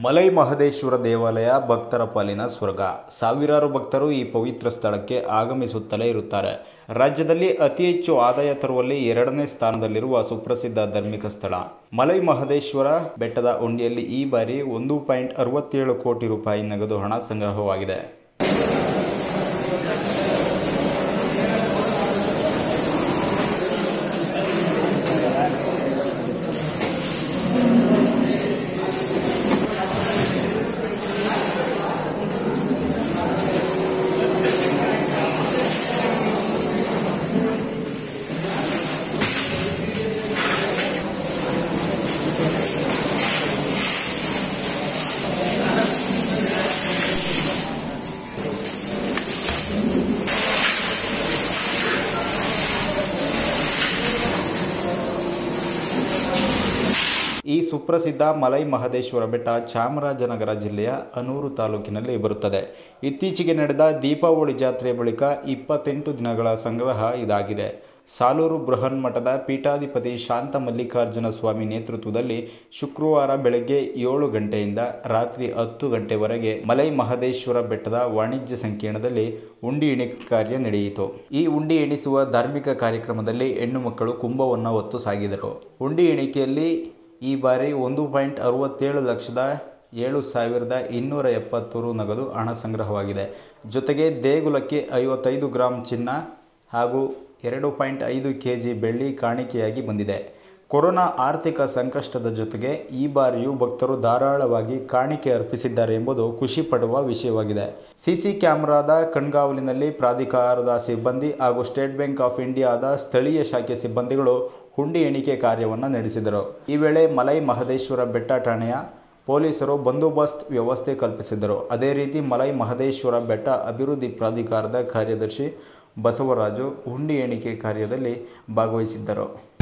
ಮಲೈ ಮಹದೇಶ್ವರ ದೇವಾಲಯ ಭಕ್ತರ ಪಾಲಿನ ಸ್ವರ್ಗ. ಸಾವಿರಾರು ಭಕ್ತರು ಈ ಪವಿತ್ರ ಸ್ಥಳಕ್ಕೆ ಆಗಮಿಸುತ್ತಲೇ ಇರುತ್ತಾರೆ. ರಾಜ್ಯದಲ್ಲಿ ಅತಿ ಹೆಚ್ಚು ಆದಾಯ ತರುವಲ್ಲಿ 2ನೇ ಸ್ಥಾನದಲ್ಲಿರುವ ಸುಪ್ರಸಿದ್ಧ ಧಾರ್ಮಿಕ ಸ್ಥಳ ಮಲೈ ಮಹದೇಶ್ವರ ಬೆಟ್ಟದ ಹುಂಡಿಯಲ್ಲಿ ಈ ಬಾರಿ 1.67 ಕೋಟಿ ರೂಪಾಯಿ ನಗದು ಹಣ ಸಂಗ್ರಹವಾಗಿದೆ. ಈ ಸುಪ್ರಸಿದ್ಧ ಮಲೈ ಮಹದೇಶ್ವರ ಬೆಟ್ಟ ಚಾಮರಾಜನಗರ ಜಿಲ್ಲೆಯ ಅನೂರು ತಾಲೂಕಿನಲ್ಲಿ ಬರುತ್ತದೆ. ಇತ್ತೀಚೆಗೆ ನಡೆದ ದೀಪಾವಳಿ ಜಾತ್ರೆ ಬಳಿಕ 28 ದಿನಗಳ ಸಂಗ್ರಹ ಇದಾಗಿದೆ. ಸಾಲೂರು ಬೃಹನ್ಮಠದ ಪೀಠಾಧಿಪತಿ ಶಾಂತ ಮಲ್ಲಿಕಾರ್ಜುನ ಸ್ವಾಮಿ ನೇತೃತ್ವದಲ್ಲಿ ಶುಕ್ರವಾರ ಬೆಳಗ್ಗೆ 7 ಗಂಟೆಯಿಂದ ರಾತ್ರಿ 10 ಗಂಟೆವರೆಗೆ ಮಲೈ ಮಹದೇಶ್ವರ ಬೆಟ್ಟದ ವಾಣಿಜ್ಯ ಸಂಕೀರ್ಣದಲ್ಲಿ ಉಂಡಿ ಎಣಿಕೆ ಕಾರ್ಯ ನಡೆಯಿತು. ಈ ಉಂಡಿ ಎಣಿಸುವ ಧಾರ್ಮಿಕ ಕಾರ್ಯಕ್ರಮದಲ್ಲಿ ಹೆಣ್ಣು ಮಕ್ಕಳು ಕುಂಭವನ್ನು ಹೊತ್ತು ಸಾಗಿದರು. ಉಂಡಿ ಎಣಿಕೆಯಲ್ಲಿ ಈ ಬಾರಿ 1.67 ಲಕ್ಷದ 7,270 ರು ನಗದು ಹಣ ಸಂಗ್ರಹವಾಗಿದೆ. ಜೊತೆಗೆ ದೇಗುಲಕ್ಕೆ 55 ಗ್ರಾಂ ಚಿನ್ನ ಹಾಗೂ 2.5 kg ಬೆಳ್ಳಿ ಕಾಣಿಕೆಯಾಗಿ ಬಂದಿದೆ. ಕೊರೋನಾ ಆರ್ಥಿಕ ಸಂಕಷ್ಟದ ಜೊತೆಗೆ ಈ ಬಾರಿಯೂ ಭಕ್ತರು ಧಾರಾಳವಾಗಿ ಕಾಣಿಕೆ ಅರ್ಪಿಸಿದ್ದಾರೆ ಎಂಬುದು ಖುಷಿ ಪಡುವ ವಿಷಯವಾಗಿದೆ. ಸಿಸಿ ಕ್ಯಾಮೆರಾದ ಕಣ್ಗಾವಲಿನಲ್ಲಿ ಪ್ರಾಧಿಕಾರದ ಸಿಬ್ಬಂದಿ ಹಾಗೂ ಸ್ಟೇಟ್ ಬ್ಯಾಂಕ್ ಆಫ್ ಇಂಡಿಯಾದ ಸ್ಥಳೀಯ ಶಾಖೆ ಸಿಬ್ಬಂದಿಗಳು ಹುಂಡಿ ಎಣಿಕೆ ಕಾರ್ಯವನ್ನು ನಡೆಸಿದರು. ಈ ವೇಳೆ ಮಲೈ ಮಹದೇಶ್ವರ ಬೆಟ್ಟ ಠಾಣೆಯ ಪೊಲೀಸರು ಬಂದೋಬಸ್ತ್ ವ್ಯವಸ್ಥೆ ಕಲ್ಪಿಸಿದ್ದರು. ಅದೇ ರೀತಿ ಮಲೈ ಮಹದೇಶ್ವರ ಬೆಟ್ಟ ಅಭಿವೃದ್ಧಿ ಪ್ರಾಧಿಕಾರದ ಕಾರ್ಯದರ್ಶಿ ಬಸವರಾಜು ಹುಂಡಿ ಎಣಿಕೆ ಕಾರ್ಯದಲ್ಲಿ ಭಾಗವಹಿಸಿದ್ದರು.